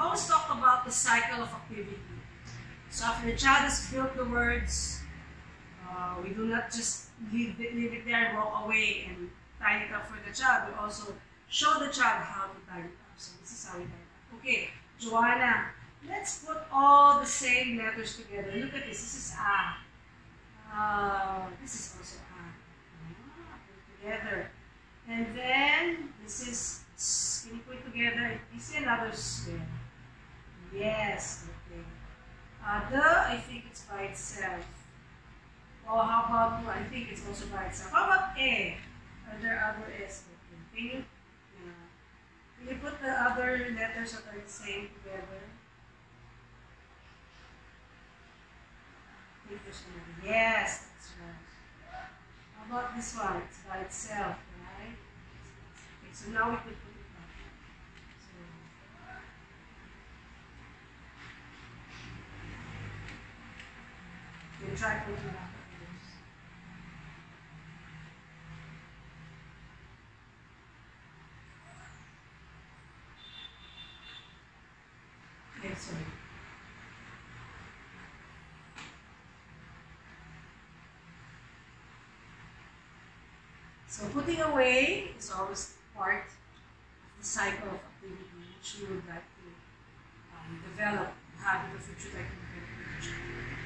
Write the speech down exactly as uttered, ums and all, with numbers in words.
always talk about the cycle of activity. So after the child has filled the words, uh, we do not just leave it, leave it there and walk away and tie it up for the child. We also show the child how to tie it up. So this is how we tie it up. Okay, Joanna, let's put all the same letters together. Look at this. This is A. Uh, this is also A. Ah, put together. And then this is S. Can you put it together? Is another S there? Yes. Okay. Uh, the, I think it's by itself. Oh, how about, I think it's also by itself. How about A? Are there other S? Okay. Can you, uh, can you put the other letters that are the same together? I think there's another. Yes, that's right. How about this one? It's by itself, right? Okay, so now we could put it back. So, we'll try putting it back. Okay, sorry. So putting away is always part of the cycle of activity which we would like to um, develop, have in the future, like in the future.